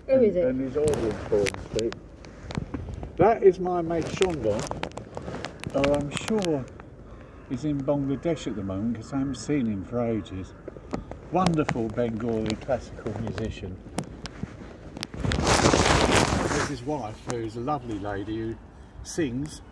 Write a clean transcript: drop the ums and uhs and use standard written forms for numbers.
Who is it? And he's ordering forms too. That is my mate Chandon. Oh, I'm sure he's in Bangladesh at the moment because I haven't seen him for ages. Wonderful Bengali classical musician. There's his wife, who's a lovely lady who sings